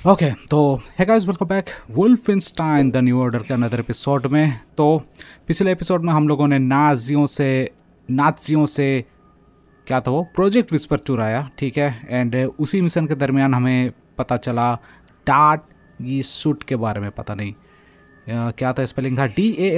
Okay तो है guys, welcome back Wolfenstein the new order के अनदर एपिसोड में। तो पिछले एपिसोड में हम लोगों ने नाज़ियों से क्या था वो प्रोजेक्ट विस्पर चुराया, ठीक है। एंड उसी मिशन के दरमियान हमें पता चला डार्ट ये सूट के बारे में, पता नहीं क्या था, स्पेलिंग था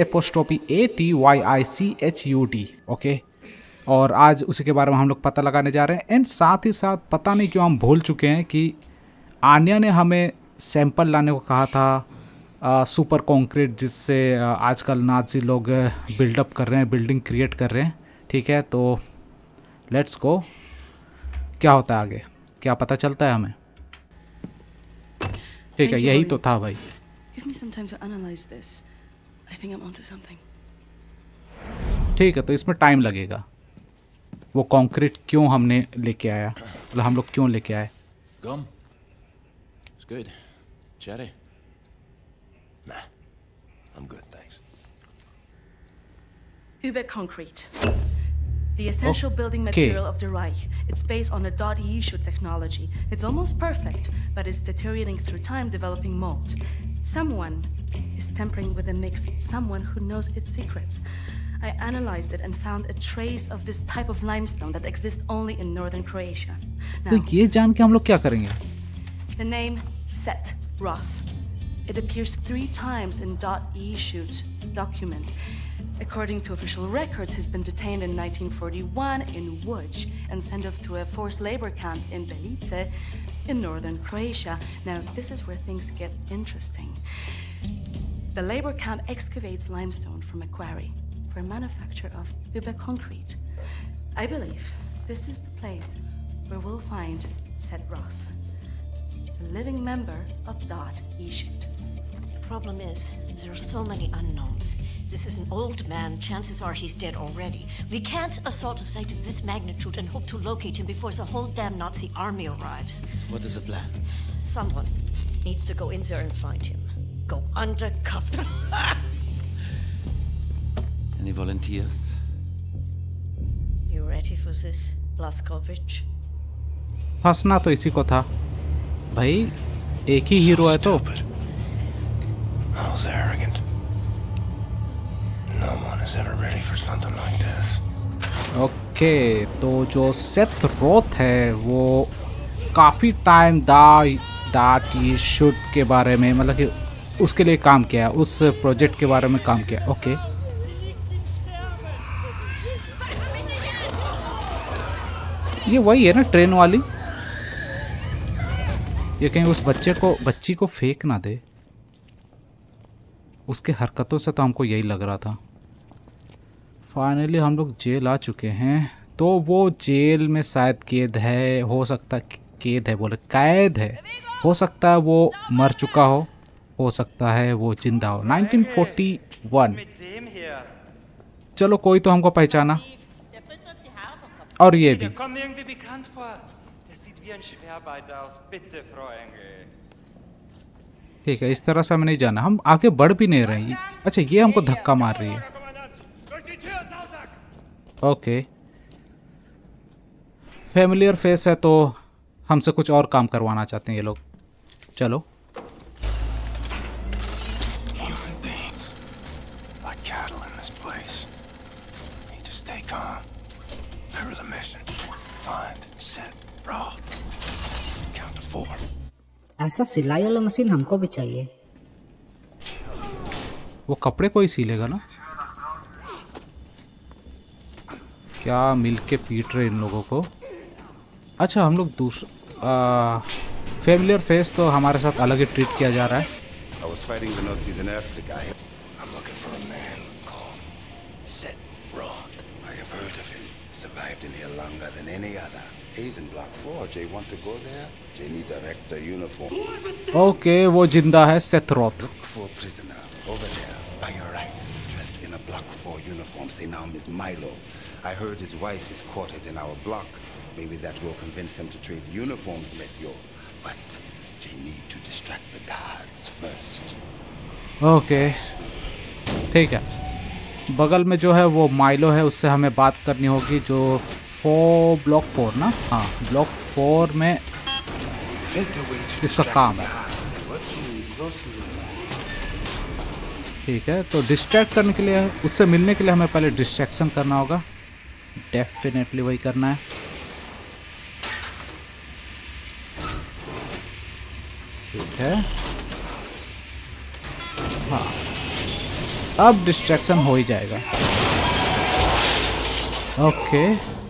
DA'ATYICHUT, ओके। और आज उसी के बारे में हम लोग पता लगाने जा रहे हैं। एंड साथ ही साथ पता नहीं क्यों हम भूल चुके हैं कि आन्या ने हमें सैंपल लाने को कहा था सुपर कंक्रीट, जिससे आजकल नाज़ी लोग बिल्डअप कर रहे हैं, बिल्डिंग क्रिएट कर रहे हैं, ठीक है। तो लेट्स गो, क्या होता है आगे, क्या पता चलता है हमें, ठीक है। यही तो था भाई। ठीक है, तो इसमें टाइम लगेगा। वो कंक्रीट क्यों हमने लेके आया, मतलब हम लोग क्यों लेके आए? Good. Chatty? Nah. I'm good, thanks. Uber concrete. The essential building material of the Reich. It's based on a .E-shoot technology. It's almost perfect, but it's deteriorating through time, developing mold. Someone is tampering with the mix, someone who knows its secrets. I analyzed it and found a trace of this type of limestone that exists only in northern Croatia. तो ये जान के हम लोग क्या करेंगे? The name Set Roth. It appears 3 times in .E-shoot documents. According to official records, he's been detained in 1941 in Łódź and sent off to a forced labor camp in Belice in northern Croatia. Now, this is where things get interesting. The labor camp excavates limestone from a quarry for manufacture of Uber concrete. I believe this is the place where we'll find Set Roth, a living member of .E-shoot. The problem is, there are so many unknowns. This is an old man. Chances are he's dead already. We can't assault a site of this magnitude and hope to locate him before the whole damn Nazi army arrives. So what is the plan? Someone needs to go in there and find him. Go undercover. Any volunteers? You ready for this, Blazkowicz? फंसना तो इसी को था भाई, एक ही hero है तो। Okay, तो जो सेथ रोथ है वो काफ़ी टाइम .E-shoot के बारे में, मतलब कि उसके लिए काम किया, उस प्रोजेक्ट के बारे में काम किया, ओके। ये वही है ना ट्रेन वाली? ये कहीं उस बच्ची को फेंक ना दे, उसके हरकतों से तो हमको यही लग रहा था। फाइनली हम लोग जेल आ चुके हैं। तो वो जेल में शायद कैद है, हो सकता है कैद है, बोले कैद है, हो सकता है वो मर चुका हो सकता है वो जिंदा हो। 1941, चलो कोई तो हमको पहचाना। और ये भी ठीक है, इस तरह से हमें नहीं जाना, हम आगे बढ़ भी नहीं रहे हैं। अच्छा, ये हमको धक्का मार रही है, ओके। फैमिलियर फेस है तो हमसे कुछ और काम करवाना चाहते हैं ये लोग। चलो ऐसा सिलाई वाला मशीन हमको भी चाहिए। वो कपड़े को ही सिलेगा ना? क्या मिल के पीट रहे इन लोगों को। अच्छा, हम लोग दूसरा फैमिलियर फेस तो हमारे साथ अलग ही ट्रीट किया जा रहा है। ओके, वो जिंदा है, Seth Roth. I heard his wife is quartered in our block. Maybe that will convince him to trade uniforms with you. But they need to distract the guards first. Okay, ठीक है। बगल में जो है वो माइलो है, उससे हमें बात करनी होगी, जो ब्लॉक 4 ना, हाँ ब्लॉक 4 में इसका काम है। ठीक है, तो डिस्ट्रैक्ट करने के लिए, उससे मिलने के लिए हमें पहले डिस्ट्रैक्शन करना होगा। डेफिनेटली वही करना है। ठीक है, हाँ, अब डिस्ट्रैक्शन हो ही जाएगा। ओके,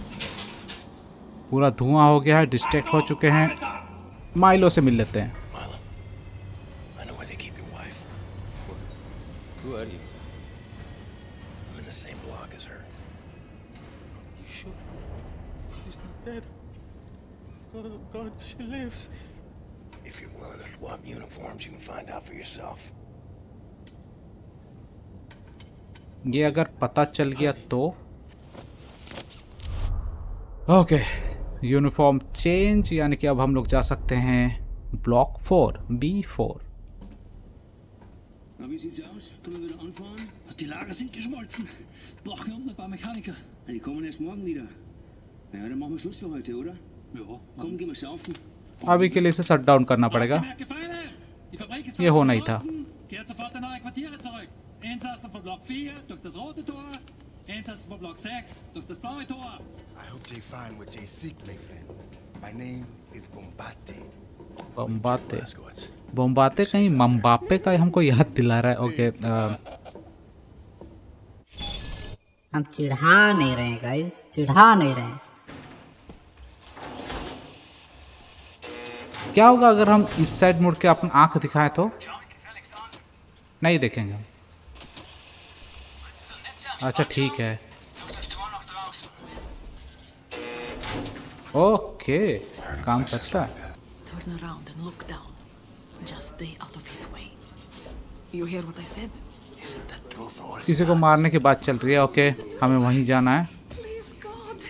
पूरा धुआं हो गया है, डिस्ट्रैक्ट हो चुके हैं। माइलो से मिल लेते हैं। Milo, I know where they keep your wife. Who are you? I'm in the same block as her. You sure? She's not dead. Oh God, she lives. If you're willing to swap uniforms, you can find out for yourself. ये अगर पता चल गया तो okay, uniform change, यानी कि अब हम लोग जा सकते हैं block 4 B4। Na, wie sieht's aus? Können wir wieder anfahren? Die Lager sind geschmolzen. Brauchen wir unten ein paar Mechaniker. Die kommen erst morgen wieder. Naja, dann machen wir Schluss für heute, oder? Ja. Komm, gehen wir saufen. अभी के लिए इसे shut down करना पड़ेगा। ये होना ही था। Kehrt sofort in eure Quartiere zurück. Insassen von Block 4 durch das rote Tor. Insassen von Block 6 durch das blaue Tor. I hope they find what they seek, my friend. My name is Bombate. बम्बाते, Blazkowicz. बोम्बाते कहीं मम्बापे का हमको याद दिला रहा है। Okay, हम चिढ़ा नहीं रहे हैं गाइस, चिढ़ा नहीं रहे हैं। क्या होगा अगर हम इस साइड मुड़ के अपनी आंख दिखाएं तो? नहीं देखेंगे। अच्छा ठीक है, ओके, काम करता है। Turn around and look down. Just stay out of his way. You hear what I said? Isn't that true for all? किसी को मारने की बात चल रही है। ओके, हमें वहीं जाना है। Please, God.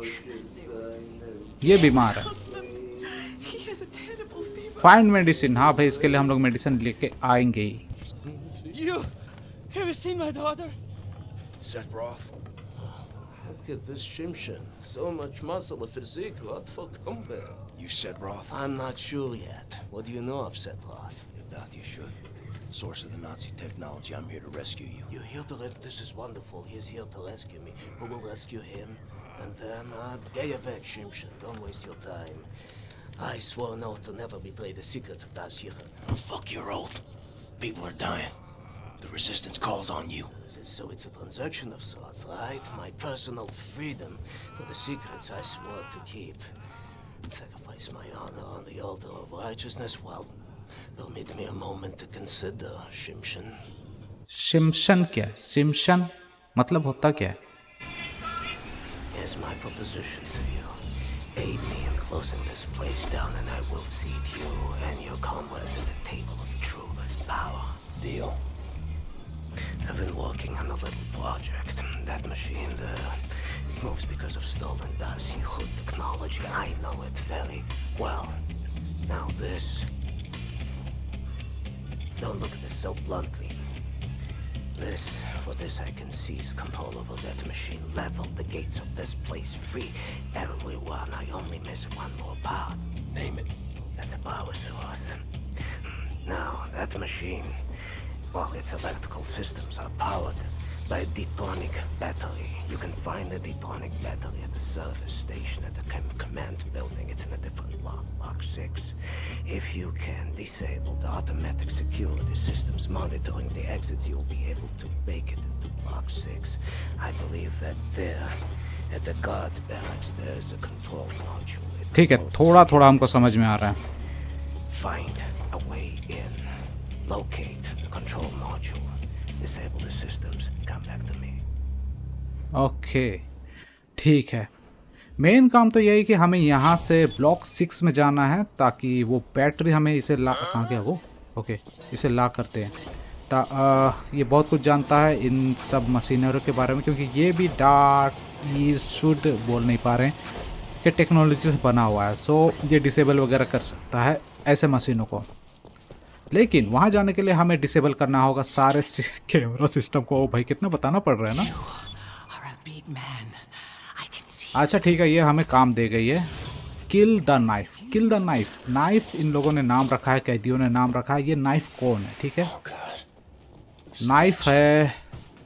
ये बीमार है। He has a terrible fever. Find medicine. हाँ भाई, इसके लिए हम लोग मेडिसिन लेके आएंगे ही। You have you seen my daughter? Seth Roth? Look at this Shimshin. So much muscle, a physique, what for combat? You Seth Roth? I'm not sure yet. What do you know of Seth Roth? If that you should. Source of the Nazi technology. I'm here to rescue you. You're here to this is wonderful. He's here to rescue me. Who will rescue him? And then, get back, Shimshin. Don't waste your time. I swore an oath to never betray the secrets of Das Yichud. Fuck your oath. People are dying. The resistance calls on you. So it's a transaction of sorts, right? My personal freedom for the secrets I swore to keep. Sacrifice my honor on the altar of righteousness. Well, permit me a moment to consider, Shimshin. शिमशन क्या है? शिमशन मतलब होता क्या है? Here's my proposition to you. Aid me in closing this place down and I will seat you and your comrades at the table of true power. Deal. I've been working on a little project. That machine there, it moves because of stolen Das Yichud technology. I know it very well. Now this, don't look at this so bluntly. For this I can seize control over that machine, level the gates of this place, free everyone. I only miss one more part. Name it. That's a power source. Now, that machine, well, its electrical systems are powered by a detonic battery. You can find the detonic battery at the service station at the command building. It's in a different block, Block 6. If you can disable the automatic security systems monitoring the exits, you'll be able to make it into Block 6. I believe that there, at the guards barracks, there's a control module. ठीक है, थोड़ा थोड़ा हमको समझ में आ रहा है। Find a way in. Locate the control module. Disable the systems. Come back to me. Okay, ठीक है। मेन काम तो यही कि हमें यहाँ से ब्लॉक 6 में जाना है ताकि वो बैटरी हमें इसे ला, कहाँ गया वो? ओके, इसे ला करते हैं। ये बहुत कुछ जानता है इन सब मशीनरों के बारे में, क्योंकि ये भी डार्क ईस्टवुड बोल नहीं पा रहे हैं कि टेक्नोलॉजी से बना हुआ है। सो ये डिसेबल वगैरह कर सकता है ऐसे मशीनों को। लेकिन वहाँ जाने के लिए हमें डिसेबल करना होगा सारे कैमरा सिस्टम को। भाई कितना बताना पड़ रहा है ना। अच्छा ठीक है, ये हमें काम दे गई है। Kill the knife. Kill the knife. Knife इन लोगों ने नाम रखा है, कैदियों ने नाम रखा है। ये नाइफ कौन है? ठीक है, नाइफ है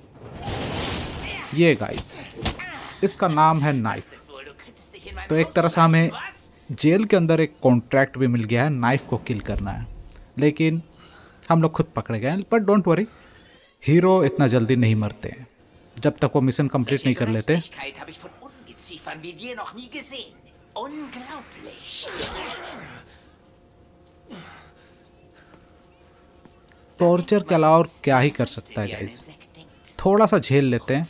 ये गाइस, इसका नाम है नाइफ। तो एक तरह से हमें जेल के अंदर एक कॉन्ट्रैक्ट भी मिल गया है, नाइफ को किल करना है, लेकिन हम लोग खुद पकड़े गए हैं। बट डोंट वरी, हीरो इतना जल्दी नहीं मरते हैं जब तक वो मिशन कंप्लीट नहीं कर लेते। टॉर्चर के अलावा और क्या ही कर सकता है गाइस, थोड़ा सा झेल लेते हैं।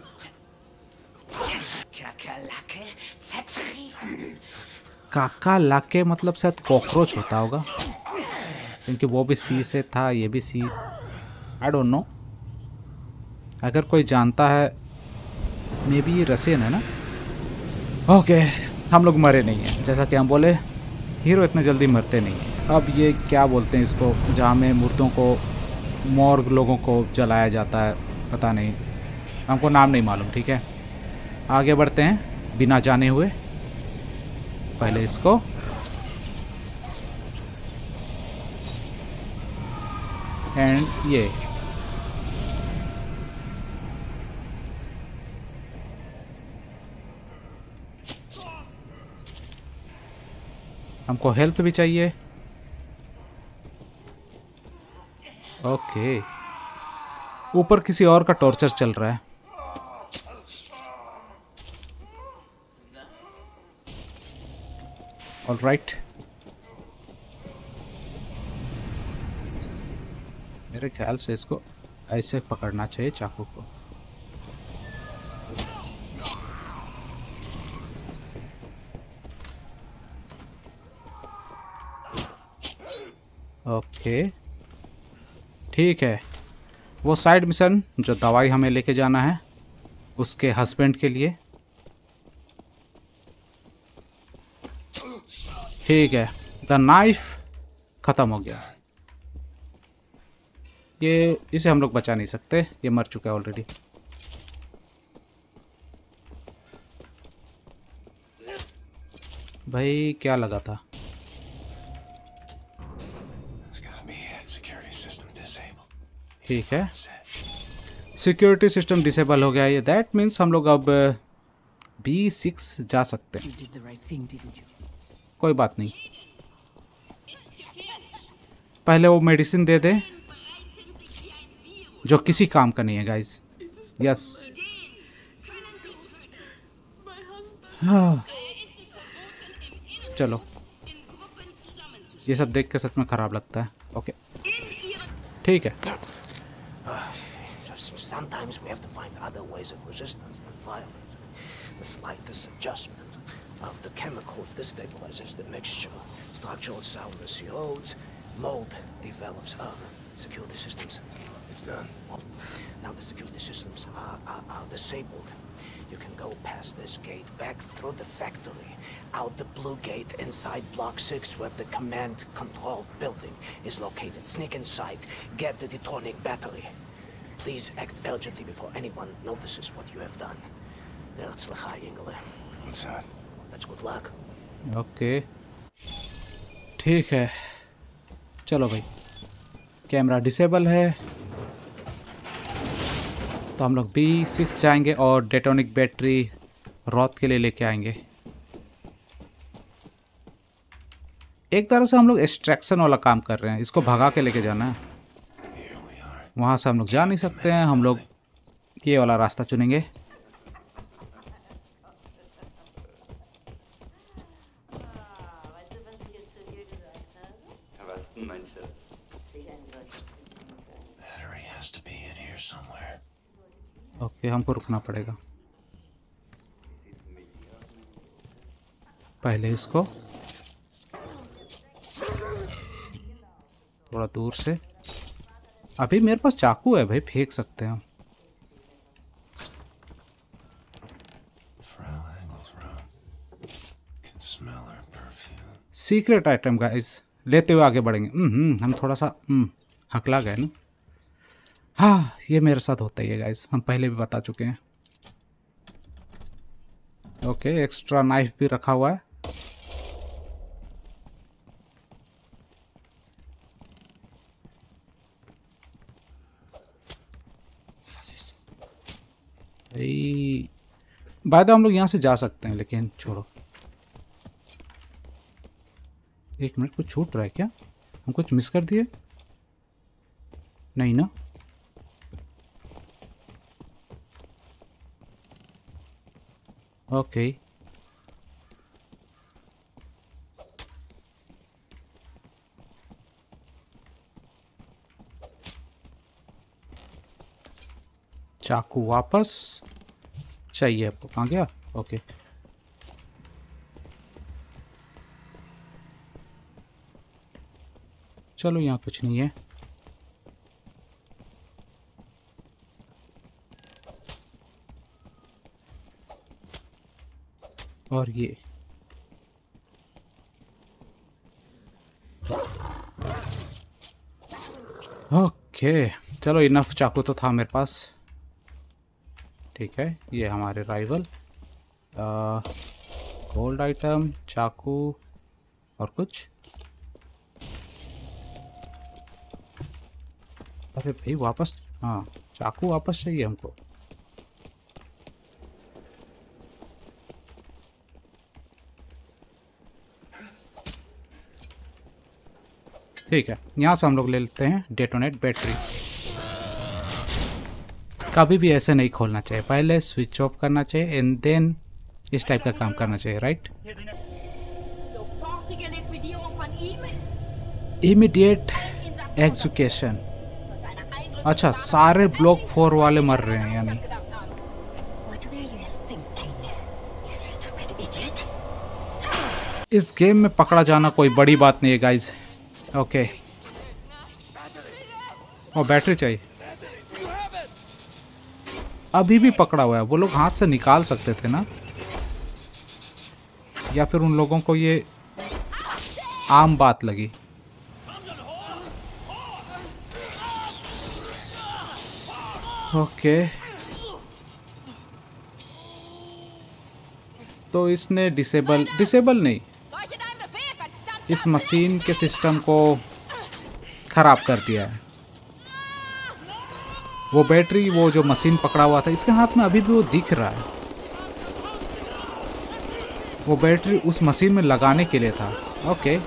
काका लाके मतलब शायद कॉकरोच होता होगा, क्योंकि वो भी सी से था, ये भी सी। आई डोंट नो, अगर कोई जानता है मे बी ये रशियन है ना। ओके, हम लोग मरे नहीं हैं, जैसा कि हम बोले हीरो इतने जल्दी मरते नहीं हैं। अब ये क्या बोलते हैं इसको, जहाँ में मुर्दों को, मॉर्ग लोगों को जलाया जाता है, पता नहीं, हमको नाम नहीं मालूम। ठीक है, आगे बढ़ते हैं बिना जाने हुए। पहले इसको एंड ये हमको हेल्थ भी चाहिए। ओके, ऊपर किसी और का टॉर्चर चल रहा है। ऑलराइट, मेरे ख्याल से इसको ऐसे पकड़ना चाहिए चाकू को। ओके ठीक है, वो साइड मिशन जो दवाई हमें लेके जाना है उसके हस्बैंड के लिए। ठीक है, द नाइफ ख़त्म हो गया। ये इसे हम लोग बचा नहीं सकते, ये मर चुका है ऑलरेडी। भाई क्या लगा था? ठीक है, सिक्योरिटी सिस्टम डिसेबल हो गया। ये दैट मीन्स हम लोग अब B6 जा सकते हैं। कोई बात नहीं, पहले वो मेडिसिन दे दे जो किसी काम का नहीं है गाइस। यस, चलो, ये सब देख के सच में खराब लगता है। ओके ठीक है। Sometimes we have to find other ways of resistance than violence. The slightest adjustment of the chemicals destabilizes the mixture. Structural soundness erodes, mold develops. Security systems. It's done. Now the security systems are disabled. You can go past this gate, back through the factory, out the blue gate inside Block 6 where the command control building is located. Sneak inside, get the detonic battery. Please act urgently before anyone notices what you have done. That's Lachai Ingle. What's that? That's good luck. Okay ठीक है, चलो भाई, camera disable है तो हम लोग B6 जाएंगे और डेटोनिक बैटरी रॉथ के लिए लेके आएंगे। एक तरह से हम लोग एक्सट्रैक्शन वाला काम कर रहे हैं, इसको भगा के लेके जाना है। वहाँ से हम लोग जा नहीं सकते हैं, हम लोग ये वाला रास्ता चुनेंगे। ओके, हमको रुकना पड़ेगा। पहले इसको थोड़ा दूर से, अभी मेरे पास चाकू है भाई, फेंक सकते हैं हम। सीक्रेट आइटम गाइस, लेते हुए आगे बढ़ेंगे। हम थोड़ा सा हकला गए ना। हाँ, ये मेरे साथ होता ही है गाइस, हम पहले भी बता चुके हैं। ओके, एक्स्ट्रा नाइफ भी रखा हुआ है। बाय द हम लोग यहाँ से जा सकते हैं, लेकिन छोड़ो। एक मिनट, कुछ छूट रहा है क्या? हम कुछ मिस कर दिए? नहीं ना? ओके चाकू वापस चाहिए आपको। कहाँ गया? ओके चलो, यहाँ कुछ नहीं है। और ये ओके चलो, इनफ चाकू तो था मेरे पास। ठीक है, ये हमारे राइवल। गोल्ड आइटम, चाकू और कुछ। अरे भाई वापस, हाँ चाकू वापस चाहिए हमको। ठीक है, यहाँ से हम लोग ले लेते हैं डेटोनेट बैटरी। कभी भी ऐसे नहीं खोलना चाहिए, पहले स्विच ऑफ करना चाहिए एंड देन इस टाइप का काम करना चाहिए, राइट? Immediate execution. अच्छा, सारे ब्लॉक 4 वाले मर रहे हैं यानी। इस गेम में पकड़ा जाना कोई बड़ी बात नहीं है गाइज। ओके, और बैटरी चाहिए। अभी भी पकड़ा हुआ है, वो लोग हाथ से निकाल सकते थे ना, या फिर उन लोगों को ये आम बात लगी। ओके तो इसने डिसेबल नहीं, इस मशीन के सिस्टम को खराब कर दिया है। वो बैटरी, वो जो मशीन पकड़ा हुआ था इसके हाथ में, अभी भी वो दिख रहा है। वो बैटरी उस मशीन में लगाने के लिए था। ओके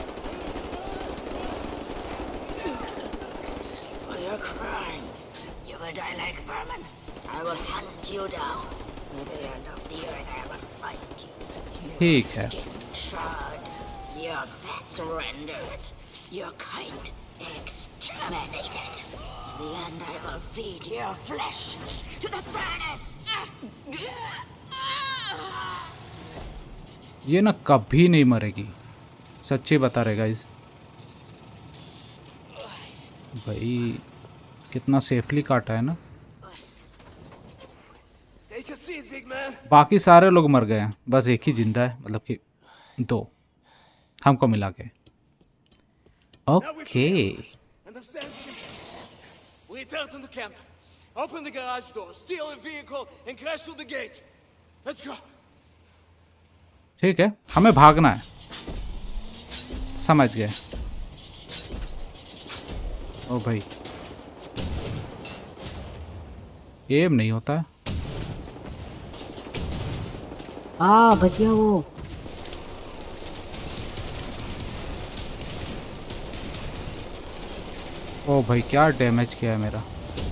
ठीक है, The end I will feed your flesh to the furnace. ये ना कभी नहीं मरेगी, सच्ची बता रहे गाइस। भाई कितना सेफली काटा है ना। बाकी सारे लोग मर गए हैं, बस एक ही जिंदा है, मतलब कि 2 हमको मिला के। Okay We return to the camp. Open the garage door, steal a vehicle, and crash through the gate. Let's go. ठीक है, हमें भागना है, समझ गए। ओ भाई, एम नहीं होता है। बच गया वो। ओ भाई, क्या डैमेज किया है मेरा।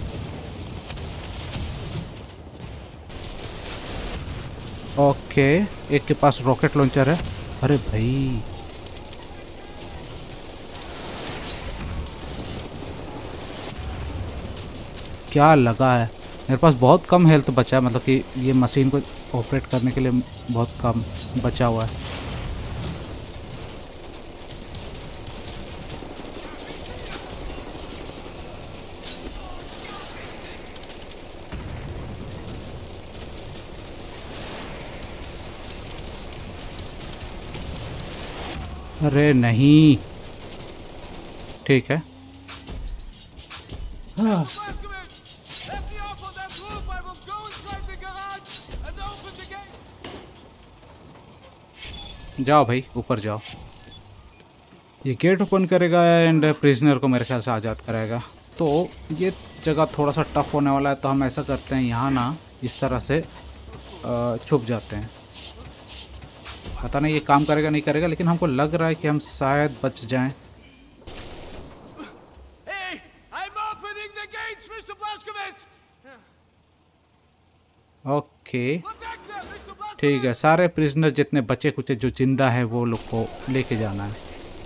ओके, एक के पास रॉकेट लॉन्चर है। अरे भाई, क्या लगा है। मेरे पास बहुत कम हेल्थ बचा है, मतलब कि ये मशीन को ऑपरेट करने के लिए बहुत कम बचा हुआ है। अरे नहीं, ठीक है। हाँ। जाओ भाई, ऊपर जाओ। ये गेट ओपन करेगा एंड प्रिजनर को मेरे ख्याल से आज़ाद कराएगा। तो ये जगह थोड़ा सा टफ होने वाला है, तो हम ऐसा करते हैं यहाँ ना इस तरह से छुप जाते हैं। पता नहीं ये काम करेगा नहीं करेगा, लेकिन हमको लग रहा है कि हम शायद बच जाएं। Hey, I'm opening the gates, Mr. Blazkowicz. Okay ठीक है, सारे प्रिजनर जितने बचे कुछ जो जिंदा है वो लोग को लेके जाना है।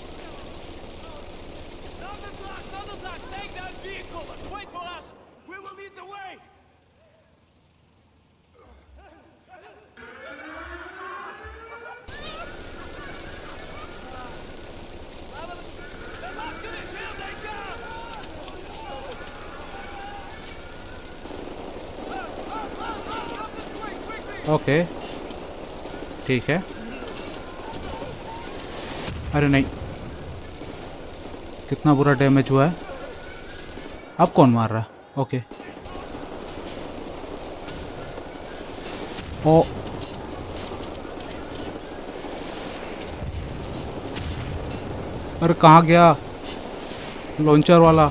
ओके ठीक है। अरे नहीं, कितना बुरा डैमेज हुआ है। अब कौन मार रहा है? ओके ओ अरे कहाँ गया लॉन्चर वाला?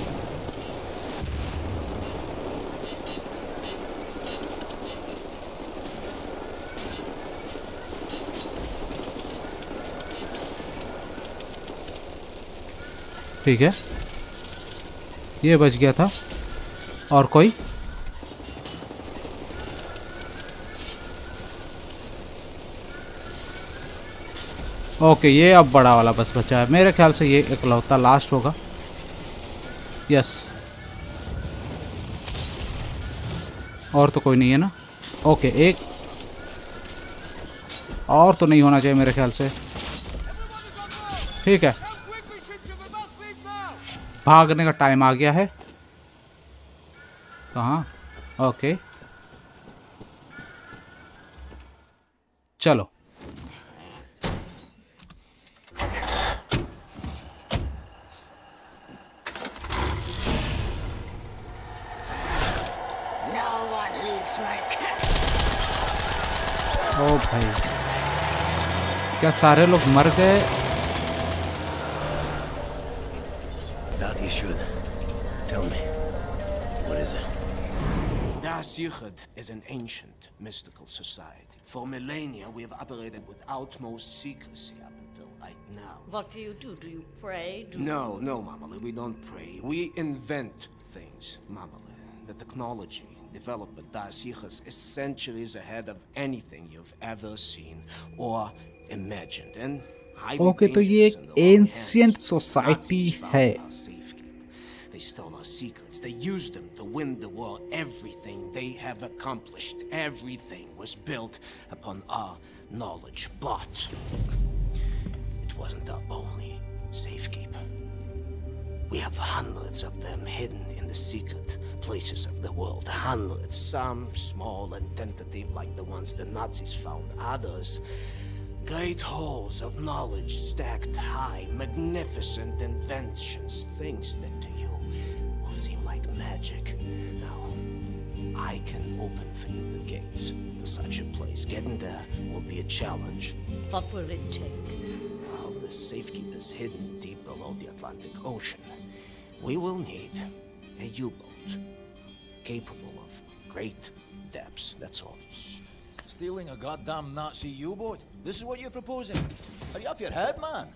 ठीक है, ये बच गया था। और कोई? ओके, ये अब बड़ा वाला बस बचा है। मेरे ख्याल से ये इकलौता लास्ट होगा। यस, और तो कोई नहीं है ना? ओके, एक और तो नहीं होना चाहिए मेरे ख्याल से। ठीक है, भागने का टाइम आ गया है। कहाँ? ओके चलो। ओ भाई, क्या सारे लोग मर गए? Das Yichud is an ancient mystical society. For millennia, we have operated with utmost secrecy up until right now. What do? Do you pray? No, Mamali, we don't pray. We invent things, Mamali. The technology developed by Das Yichud is centuries ahead of anything you've ever seen or imagined. And okay, तो ये एक ancient society है। They stole our secrets. They used them to win the war. Everything they have accomplished, everything was built upon our knowledge. But it wasn't our only safekeeper. We have hundreds of them hidden in the secret places of the world. Hundreds, some small and tentative like the ones the Nazis found. Others, great halls of knowledge stacked high, magnificent inventions, things that to you will seem like magic. Now, I can open for you the gates to such a place. Getting there will be a challenge. What will it take? Well, the safekeeper is hidden deep below the Atlantic Ocean. We will need a U-boat capable of great depths, that's all. Stealing a goddamn Nazi U-boat? This is what you're proposing? Are you off your head, man?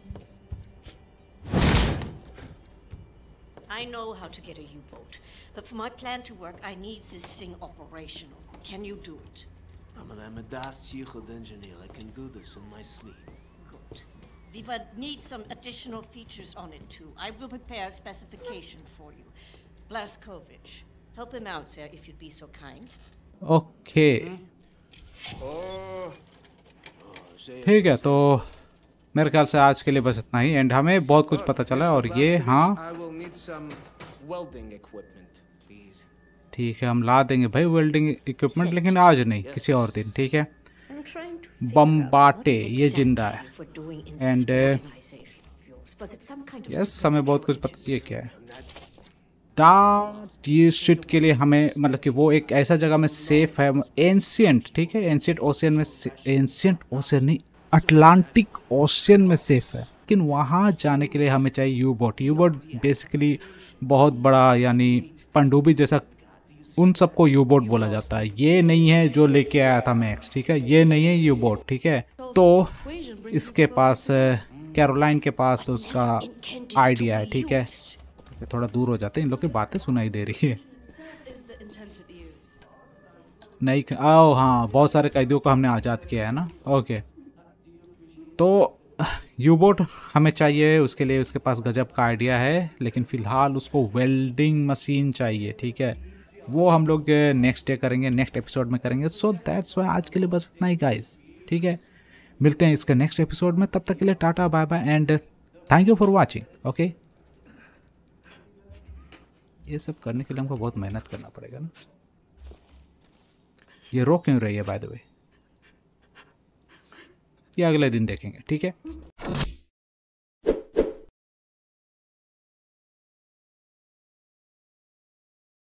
I know how to get a U-boat, but for my plan to work, I need this thing operational. Can you do it? I'm a Das Yichud engineer. I can do this in my sleep. Good. We would need some additional features on it too. I will prepare a specification for you. Blazkowicz, help him out, sir, if you'd be so kind. Okay. ठीक है, तो मेरे ख्याल से आज के लिए बस इतना ही। एंड हमें बहुत कुछ पता चला है। और ये हाँ ठीक है, हम ला देंगे भाई वेल्डिंग इक्विपमेंट, लेकिन आज नहीं, किसी और दिन। ठीक है, बम्बाटे ये जिंदा है। एंड यस, हमें बहुत कुछ पता। ये क्या है? ये शिट के लिए हमें मतलब कि वो एक ऐसा जगह में सेफ है, एंशिएंट। ठीक है, एंशिएंट ओशियन में, एंशिएंट ओशियन नहीं, अटलांटिक ओशियन में सेफ है। लेकिन वहाँ जाने के लिए हमें चाहिए U boat. U boat basically बहुत बड़ा, यानी पनडुब्बी जैसा उन सबको यू बोट बोला जाता है। ये नहीं है जो लेके आया था मैक्स, ठीक है, ये नहीं है यू बोट, ठीक है। तो इसके पास कैरोलाइन के पास उसका आइडिया है, ठीक है। थोड़ा दूर हो जाते हैं, इन लोग की बातें सुनाई दे रही है। नहीं, आओ हाँ, बहुत सारे कैदियों को हमने आज़ाद किया है ना, ओके। तो यू बोट हमें चाहिए, उसके लिए उसके पास गजब का आइडिया है, लेकिन फ़िलहाल उसको वेल्डिंग मशीन चाहिए, ठीक है। वो हम लोग नेक्स्ट डे करेंगे, नेक्स्ट एपिसोड में करेंगे। सो दैट्स वाई आज के लिए बस इतना ही गाइस, ठीक है। मिलते हैं इसके नेक्स्ट एपिसोड में, तब तक के लिए tata bye bye and thank you for watching, okay. ये सब करने के लिए हमको बहुत मेहनत करना पड़ेगा ना। ये रो क्यों रही है बाय द वे, ये अगले दिन देखेंगे, ठीक है।